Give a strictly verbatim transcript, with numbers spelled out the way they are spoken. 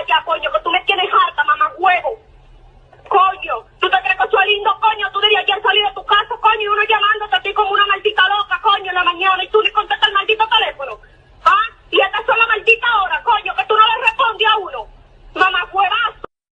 ya, coño, que tú me tienes harta, mamá huevo. Coño, ¿tú te crees que soy lindo, coño? Tú debías ya salir de tu casa, coño, y uno llamándote a ti como una maldita loca, coño, en la mañana, y tú